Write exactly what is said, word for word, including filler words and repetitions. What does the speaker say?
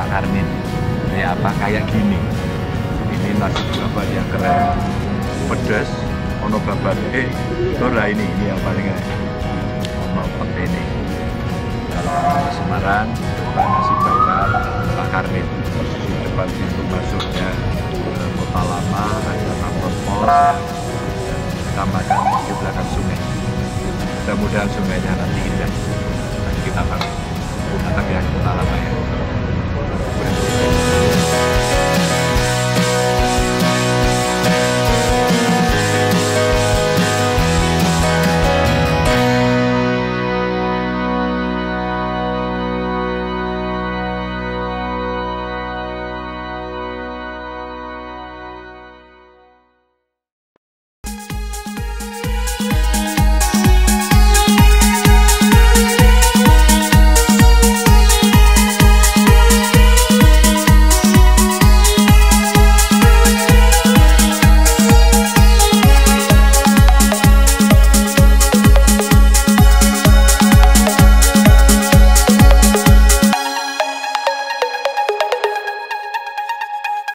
Pak Karmin. Kayak apa? Kayak gini. Ini nasi babat yang keren, pedas, ono babat. Eh, ora ini ini yang paling enak. Ono petene. Kalau Semarang, coba nasi babat Pak Karmin. Posisi depan pintu masuknya ke Kota Lama, ada kantor pos, ya. Dan kita makan di belakang sungai. Mudah-mudahan sungainya nanti indah. Nanti kita makan. Mantap ya, Kota Lama ya.